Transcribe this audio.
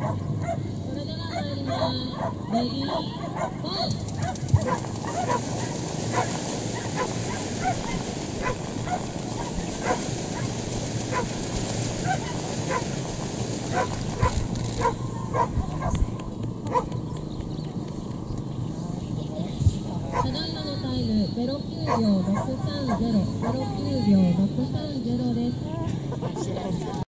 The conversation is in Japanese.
それでは参ります。レディーゴー。ただいまのタイム09秒630、09秒630です。